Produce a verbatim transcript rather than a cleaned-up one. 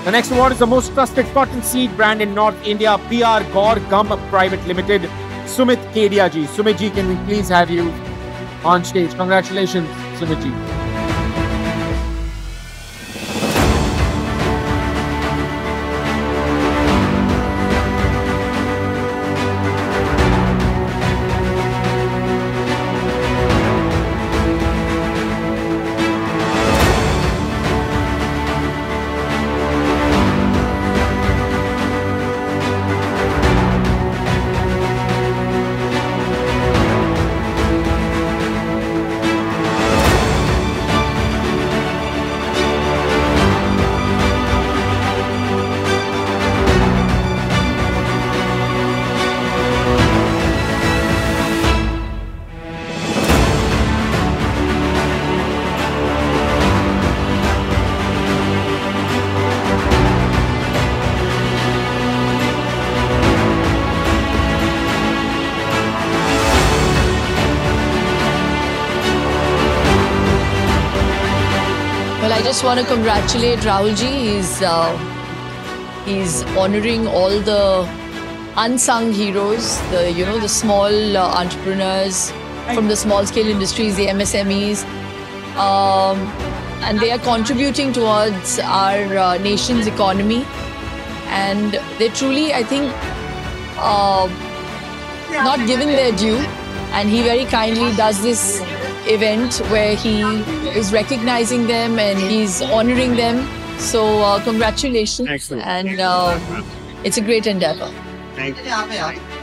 The next award is the most trusted cotton seed brand in North India, P R Gaur Gum Private Limited. Sumit Kedia ji. Sumit ji, can we please have you on stage? Congratulations, Sumit ji. Well, I just want to congratulate Rahul ji. He's, uh, he's honoring all the unsung heroes, the, you know, the small uh, entrepreneurs from the small scale industries, the M S M Es. Um, and they are contributing towards our uh, nation's economy. And they truly, I think, uh, not given their due. And he very kindly does this event where he is recognizing them and he's honoring them. So uh, congratulations. Excellent. And uh, it's a great endeavor. Thank you.